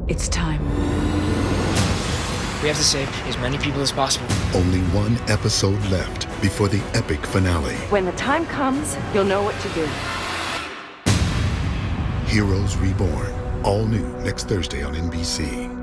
It's time. We have to save as many people as possible. Only one episode left before the epic finale. When the time comes, you'll know what to do. Heroes Reborn. All new next Thursday on NBC.